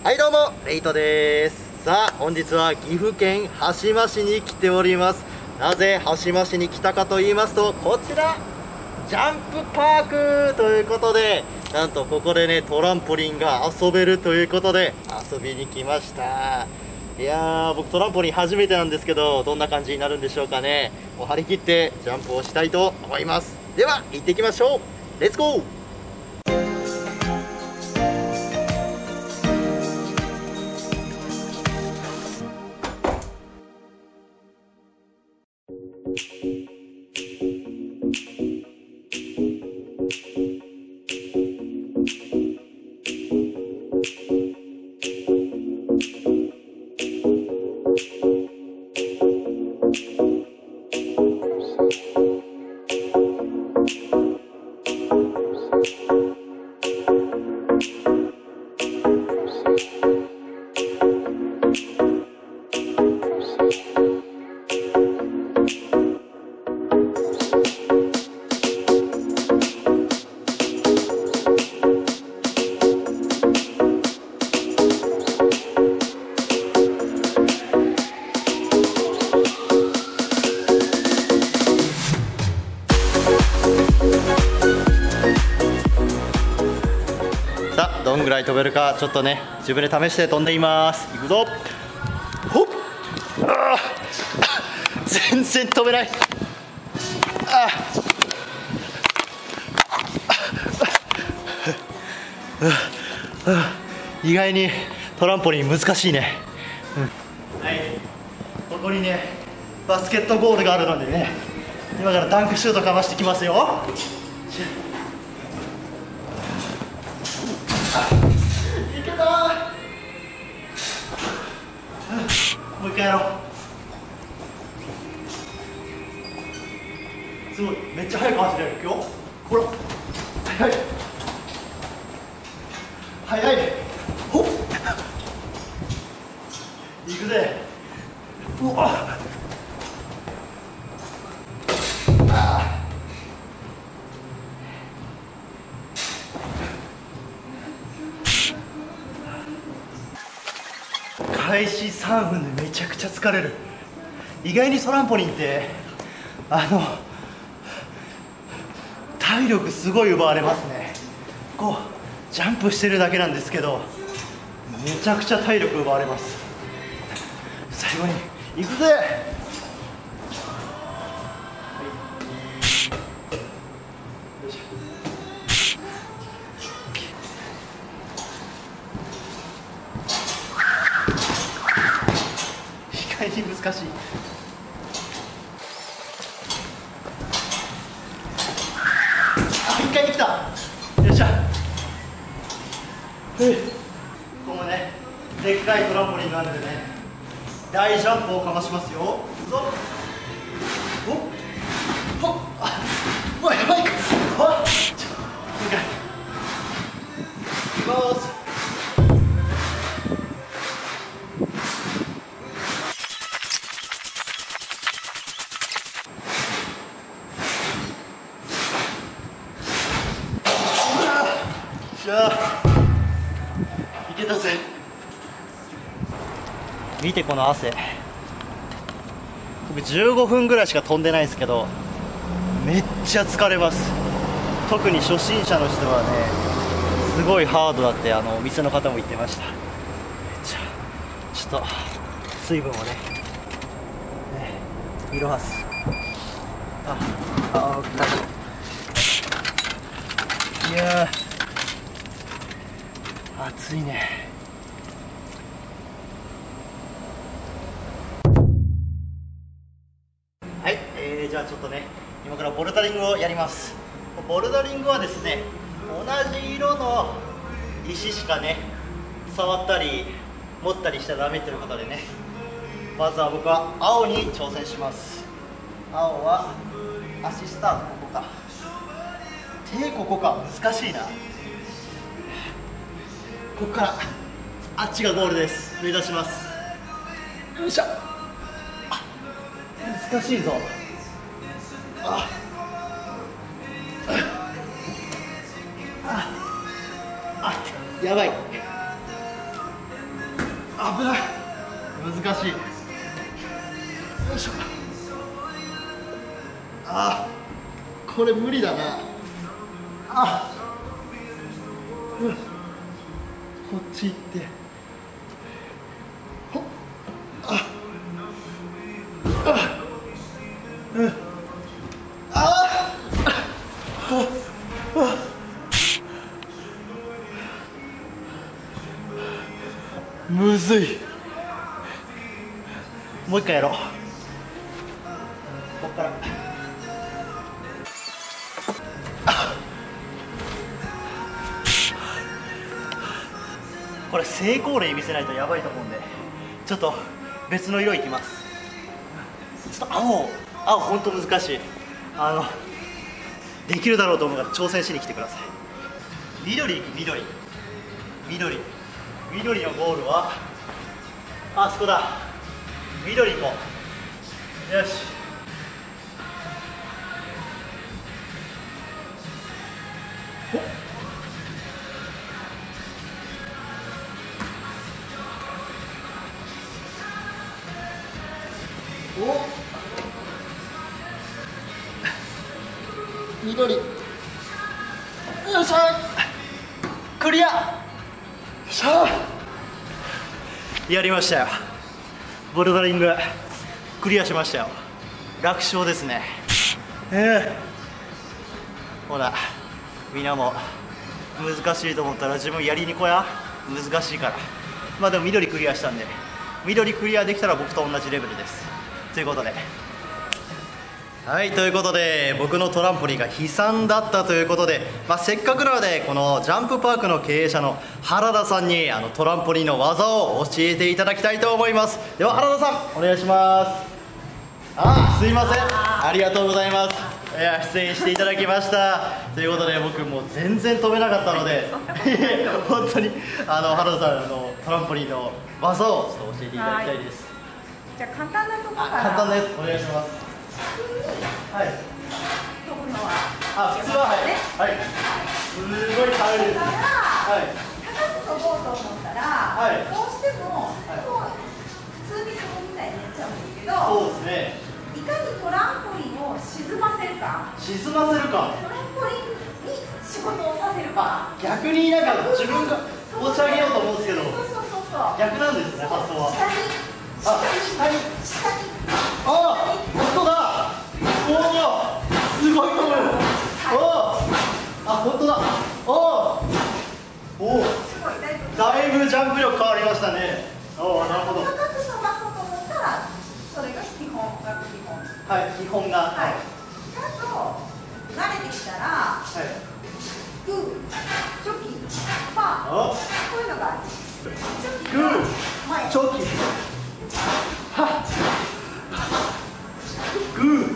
はいどうもレイトです。さあ本日は岐阜県羽島市に来ております。なぜ羽島市に来たかと言いますと、こちらジャンプパークということで、なんとここでねトランポリンが遊べるということで遊びに来ました。いやー、僕トランポリン初めてなんですけど、どんな感じになるんでしょうかね。もう張り切ってジャンプをしたいと思います。では行ってきましょう。レッツゴー。さあどんぐらい飛べるかちょっとね自分で試して飛んでいます。いくぞ。ほっ、あー全然飛べない。意外にトランポリン難しいね。はい、ここにねバスケットボールがあるのでね、今からダンクシュートかましてきますよ。いけたー。もう一回やろう。すごい、めっちゃ速く走れる。いくよ。ほら、速い速い。ほっ、いくぜ。うわ開始3分でめちゃくちゃ疲れる。意外にトランポリンって体力すごい奪われますね。こうジャンプしてるだけなんですけどめちゃくちゃ体力奪われます。最後に行くぜ。意外に難しい。一回できた。よっしゃ。ここもねでっかいトランポリンがあるんでね、大ジャンプをかましますよ。いくぞ。おっほっ、もうやばいか。ほっ、もう一回いきます。じゃあいけたぜ。見てこの汗。僕15分ぐらいしか飛んでないですけどめっちゃ疲れます。特に初心者の人はねすごいハードだってお店の方も言ってました。めっちゃちょっと水分をねいろはす。いやー暑いね。はい、じゃあちょっとね今からボルダリングをやります。ボルダリングはですね同じ色の石しかね触ったり持ったりしちゃダメっていうことでね、まずは僕は青に挑戦します。青は足スタート、ここか。手ここか。難しいな。ここからあっちがゴールです。目指します。よいしょ。難しいぞ。やばい。 危ない、難しい。よいしょ。あ、これ無理だな。あ、こっち行って、ほっ、あ、あ、うん、あ、むずい。もう一回やろう。こっから。これ成功例見せないとやばいと思うんで、ちょっと別の色いきます。ちょっと青本当難しい。できるだろうと思うから挑戦しに来てください。緑いく、緑のゴールはあそこだ。緑行こう。よし。緑、よっしゃ、クリア。よっしゃ、やりましたよ。ボルダリングクリアしましたよ。楽勝ですね。ほら、みんなも難しいと思ったら自分やりにこや。難しいから。まあでも緑クリアしたんで、緑クリアできたら僕と同じレベルです。ということで、はい、ということで僕のトランポリンが悲惨だったということで、せっかくなのでこのジャンプパークの経営者の原田さんにトランポリンの技を教えていただきたいと思います。では原田さんお願いします。すいません、ありがとうございます。出演していただきましたということで、僕もう全然飛べなかったので本当に原田さんのトランポリンの技をちょっと教えていただきたいです。 じゃあ簡単なところから。 簡単です、お願いします。はい。 飛ぶのは。 普通ははい。すごい軽いです。はい。 高く飛ぼうと思ったら、どうしてもこう普通に飛ぶみたいになっちゃうんですけど。 そうですね。 いかにトランポリンを沈ませるか。 沈ませるか。 トランポリンに仕事をさせるか。 逆になんか自分が持ち上げようと思うんですけど。 そう。 逆なんですね、発想は。 下に。 本当だ。おお、すごい飛ぶ。本当だ。だいぶジャンプ力変わりましたね。なるほど。 高く飛ばそうと思ったら、それが基本。 はい、基本が。 あと慣れてきたら、グー、チョキ、パー、こういうのがある。 グー、チョキ、パー、グー、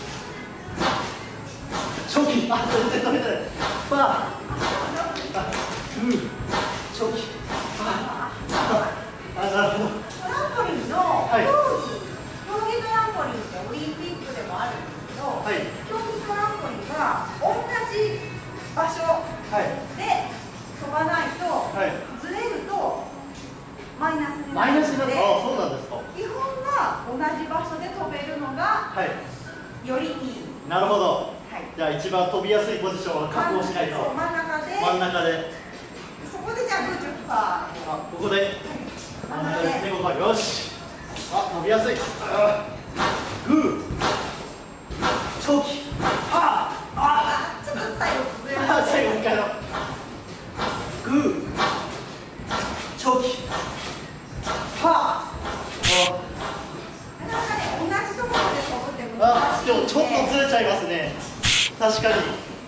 チョキ、全然取れてない。パー、グー、チョキ、パー。なるほど。 トランポリンの競技トランポリンってオリンピックでもあるんですけど、競技トランポリンが同じ場所で飛ばないと、ずれるとマイナスになるので、 そうなんですか。 基本は同じ場所で飛べるのがよりいい。 なるほど。じゃあ一番飛びやすいポジションを確保しないと。 真ん中で。そこでじゃあグーチョキパー。 ここで。真ん中でステゴパー。よし。飛びやすい。グー、チョキ、パー。 ちょっと最後ずれます。 最後一回の。グー、チョキ、パー。 なかなかね、同じところで飛ぶって難しい。 でもちょっとずれちゃいますね。確かに。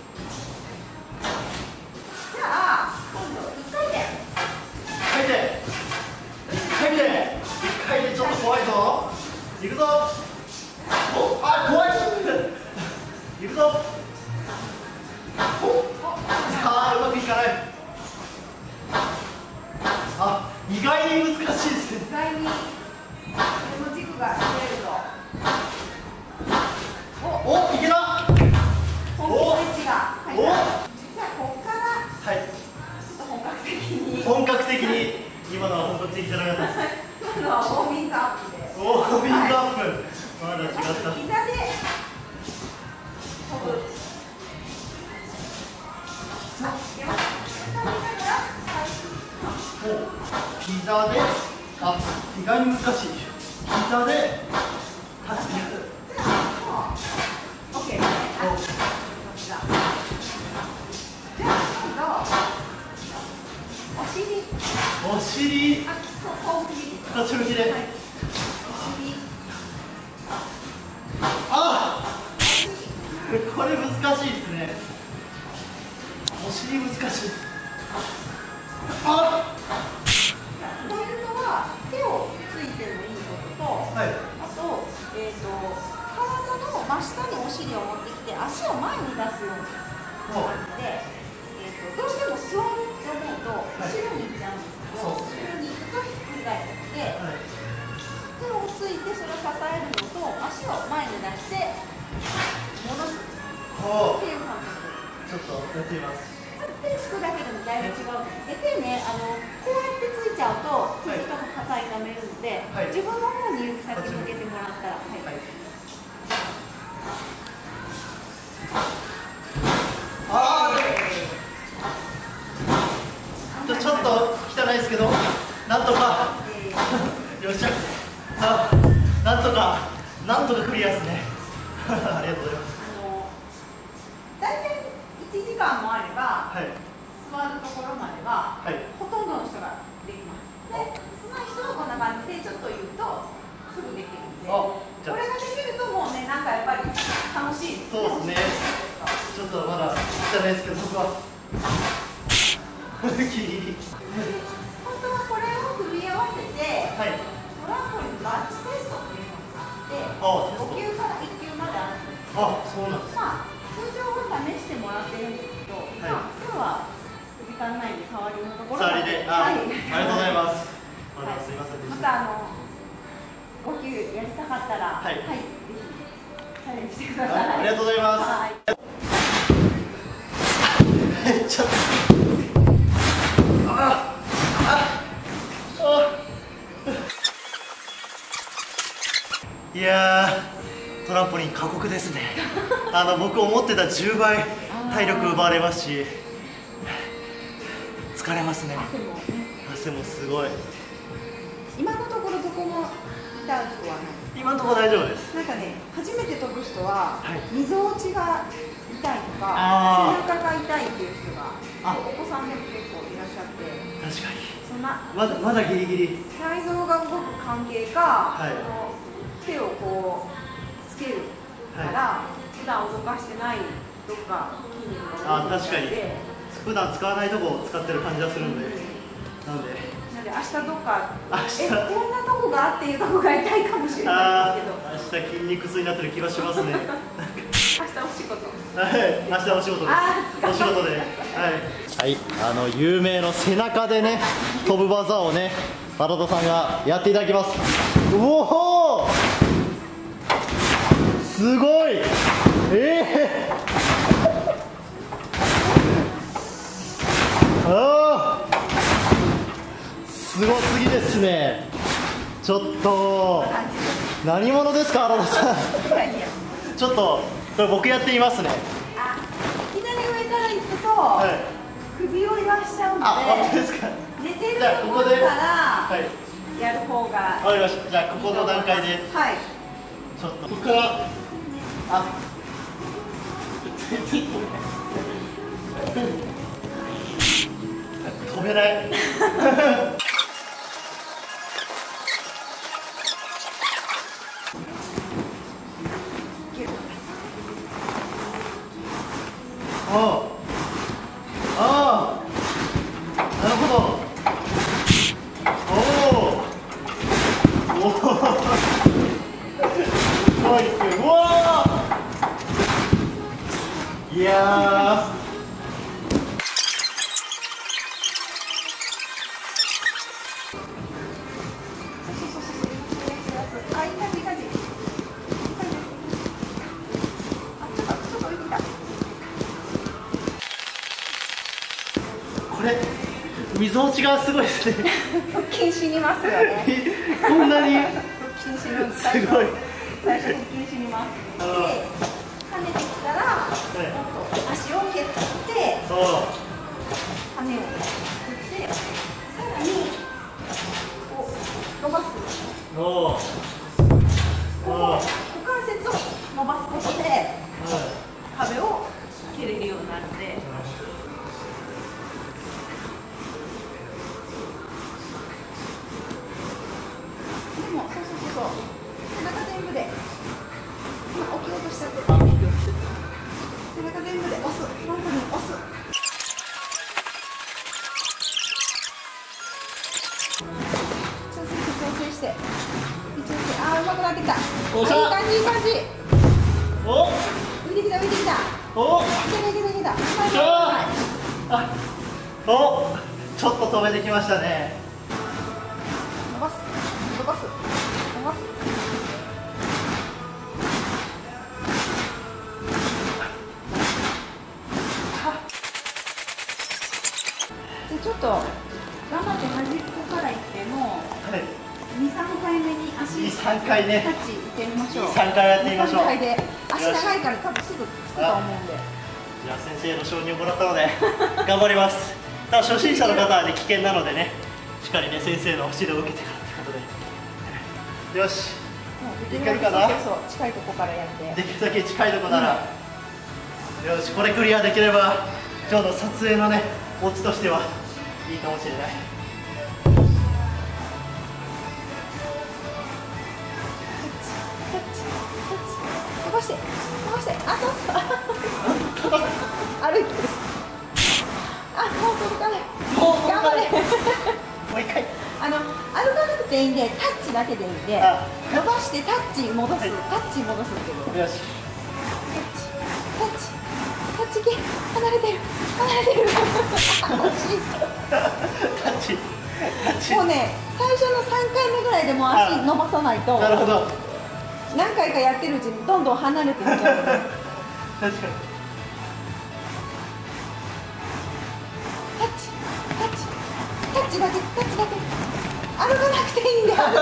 じゃあ今度1回転。 1回転ちょっと怖いぞ。いくぞ。怖い。いくぞ。うまくいかない。意外に難しいですね。 意外にこの軸がずれると。 いけた。 スイッチが入った。じゃあここからちょっと本格的に今のは本当にできてなかったです。 今のはウォーミングアップで。 ウォーミングアップ、まだ違った。 膝で飛ぶ。 膝で、あ、意外に難しい。膝で立つ。 オッケー。じゃあ今度お尻。 お尻。 あ、こう振り。 立ち向きで。 はい。お尻。 あ、これ難しいですね。お尻難しい。あ、 ポイントは手をついてもいいことと、 はい、 あと、体の真下にお尻を持ってきて足を前に出すような感じで、どうしても座ると思うと後ろに行っちゃうんですけど、後ろに行くとひっくり返ってきて、手をついてそれを支えるのと足を前に出して戻すっていう感じでちょっとやってみます。 手つくだけでもだいぶ違う。で手ね、こうやってついちゃうと首とか肩痛めるので、 はい、 自分の方に指先向けてもらったら、はい、はい、 ちょっと汚いですけど、なんとかよっしゃ、なんとかクリアですね。ありがとうございます。 大体1時間もあれば、 はい、 座るところまでは、 はい、 ほとんどの人ができます。で、少ない人はこんな感じでちょっと言うとすぐできるんで、これができるともうね、なんかやっぱり楽しいです。 そうですね。ちょっとまだ汚いですけど、僕はギリギリ。 本当はこれを組み合わせて、 はい、 トランポリンバッチテストっていうのがあって、5級から1級まであるんですけど、 そうなんです。 まあ通常は試してもらってるんですけど、まあ今日は時間ないんで触りのところまで。 はい、ありがとうございます。 はい、 すいませんでした。 また5級やりたかったら、はい、ぜひチャレンジしてください。 ありがとうございます。 はい。 ちょっと。いやー、トランポリン過酷ですね。僕思ってた10倍体力奪われますし、疲れますね。汗もすごい。 今のところどこも痛くはない。 今のところ大丈夫です。 なんかね、初めて飛ぶ人は、 はい、 みぞおちが痛いとか、背中が痛いっていう人がお子さんでも結構いらっしゃって、 確かにそんなまだギリギリ内臓が動く関係か、 はい、 手をこうつけるから、はい、普段動かしてないどっか筋肉が動くので、 確かに普段使わないとこを使ってる感じがするんで、なんで明日どっかこんなとこがっていうとこが痛いかもしれないですけど、 明日筋肉痛になってる気がしますね。 明日お仕事。 はい、明日お仕事です。お仕事で、はい、有名の背中でね飛ぶ技をね原田さんがやっていただきます。うおー、すごい。すごすぎですね。ちょっと何者ですか原田さん。ちょっとこれ僕やってみますね。 左上から行くと、はい、首を言わしちゃうので、 本当ですか。 寝てるところからやる方が。 わかりました。じゃあここの段階で、はい、ちょっとここから飛べない。なるほど。すごいですよ。うわー、いやー、これみぞおちがすごいですね。 腹筋死にますよね。 こんなに腹筋死ぬ。 すごい。 最初腹筋死にます。で、跳ねてきたら、もっと足を蹴って、 そう。 羽を作って、さらにこう伸ばす。 おお。 股関節を伸ばすことで壁を蹴れるようになるので。でもそう背中全部で今起きようとしちゃって背中全部で押すトランポリン押す。調整してあー、うまくなってきた。いい感じいい感じ。 お、 浮いてきた浮いてきた。 お、 いけた。 あ、お、ちょっと止めてきましたね。 伸ばす。でちょっと頑張って端っこからいっても、2、3回目に足 2、3回ね。 タッチいってみましょう。 2、3回やってみましょう。 2、3回で足長いから多分すぐつくと思うんで。 じゃあ先生の承認をもらったので頑張ります。ただ初心者の方はね危険なのでね、しっかりね先生の指導を受けてからということで、よし。いけるかな。 そう近いとこからやって。 できるだけ近いとこなら、よし、これクリアできれば今日の撮影のねオチとしてはいいかもしれない。 伸ばしてあ、そうそう歩いてる。あ、もう届かない。頑張れ。 もう一回。 歩かなくていいんで、タッチだけでいいんで、伸ばしてタッチ戻す、タッチ戻すってこと。 よし。 タッチ系離れてる。 タッチ。 もうね、最初の3回目ぐらいでも足伸ばさないと。 なるほど。 何回かやってるうちにどんどん離れていっちゃうので。 確かに。 タッチだけ。歩かなくていいんで。 タッチ。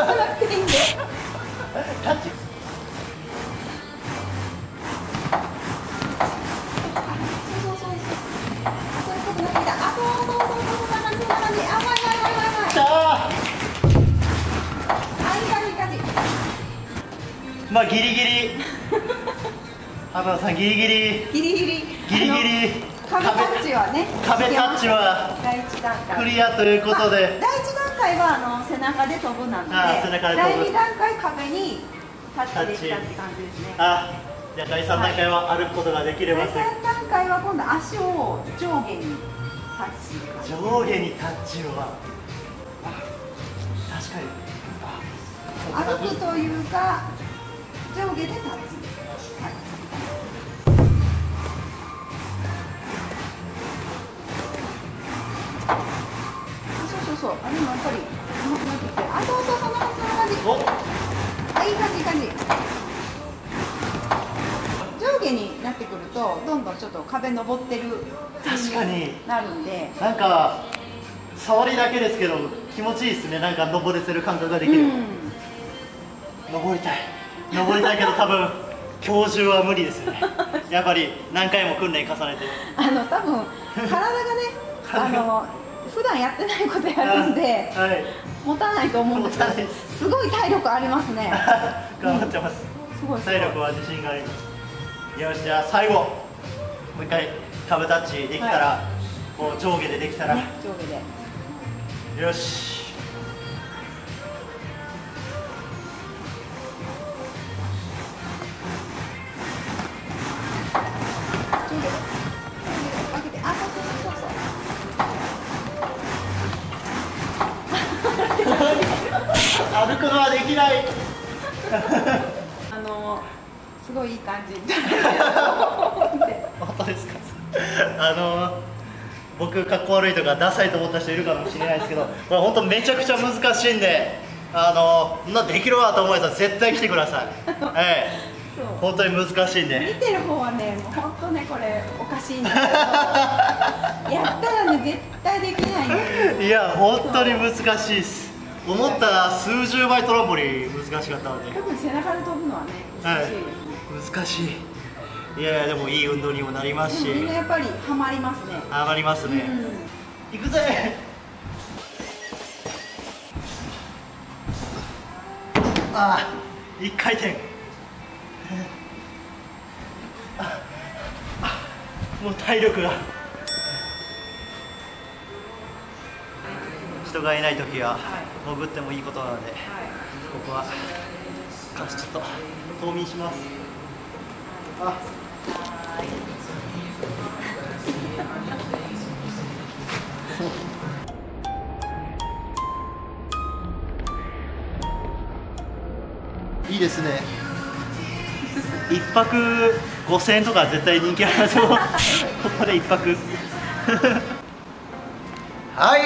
そういうことなってきた。あ、そう、こんな感じ。あ、うまい。 きたー。 いい感じ。 まあギリギリ。浜田さんギリギリ。 壁タッチはね。 壁タッチは第1段階クリアということで。 第1段階は背中で飛ぶなので、第2段階壁にタッチできたって感じですね。 じゃあ第3段階は歩くことができれば。 第3段階は今度足を上下にタッチ。 上下にタッチは確かに歩くというか上下でタッチ。そう、あれもやっぱりうまくなってきて、あ、そう、そんな感じ。あ、いい感じ。上下になってくるとどんどんちょっと壁登ってる確かになるんで、 なんか触りだけですけど気持ちいいですね。なんか登れてる感覚ができる。登りたいけど多分今日中は無理ですよね。やっぱり何回も訓練重ねて多分体がね普段やってないことやるんで、持たないと思うんですけど、すごい体力ありますね。 頑張ってます。 すごい体力は自信があります。よし、じゃあ最後もう一回壁タッチできたら、こう上下でできたら、 上下でよし。歩くのはできない。 すごいいい感じ。 本当ですか。僕かっこ悪いとかダサいと思った人いるかもしれないですけど、これ本当めちゃくちゃ難しいんで、できるわと思えたら絶対来てください。 本当に難しい見ね。 てる方はね、もう本当ね、これおかしいんだけどやったらね、絶対できないんだよ。 いや本当に難しいっす。思ったら数十倍トランポリン難しかったので、 特に背中で飛ぶのはね、難しいですね。 難しい。いやいやでもいい運動にもなりますし、 でもみんなやっぱりハマりますね。 上がりますね。行くぜ。ああ、一回転。もう体力が。人がいない時は潜ってもいいことなので、ここはちょっと冬眠します。いいですね。一泊5000円とか絶対人気あるはずもここで一泊はい、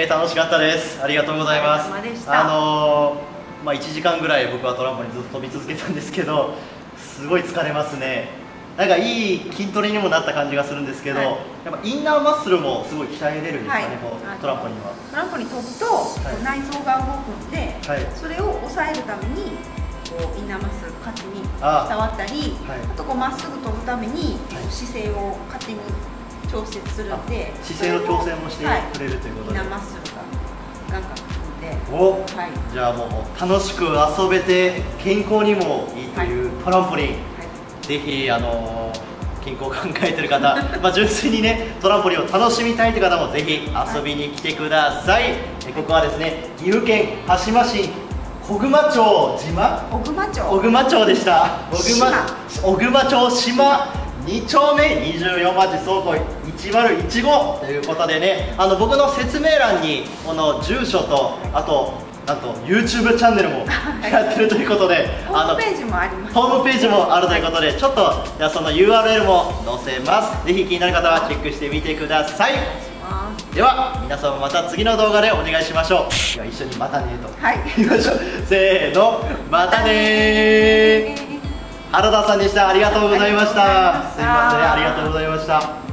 楽しかったです。ありがとうございます。 お疲れ様でした。 1時間ぐらい僕はトランポリンずっと飛び続けたんですけど、すごい疲れますね。なんかいい筋トレにもなった感じがするんですけど、やっぱインナーマッスルもすごい鍛えれるんですかね、こうトランポリンは。 トランポリン飛ぶと、内臓が動くんで、それを抑えるためにこうインナーマッスル勝手に伝わったり、あとこうまっすぐ飛ぶために姿勢を勝手に調節するんで、 姿勢の調整もしてくれるということで、 インナーマッスルがガンガンくるんで、 じゃあもう楽しく遊べて健康にもいいというトランポリン、ぜひ健康を考えてる方純粋にねトランポリンを楽しみたいという方もぜひ遊びに来てください。ここはですね、岐阜県羽島市小熊町島小熊町でした。小熊町島2丁目24町倉庫1015ということでね、僕の説明欄にこの住所と、あとなんと YouTube チャンネルもやってるということで、 ホームページもあります。 ホームページもあるということで、ちょっとじゃあその URL も載せます。ぜひ気になる方はチェックしてみてください。では皆さんもまた次の動画でお願いしましょう。では一緒にまたねと言いましょう。せーの、またねー。原田さんでした。ありがとうございました。すいません、ありがとうございました。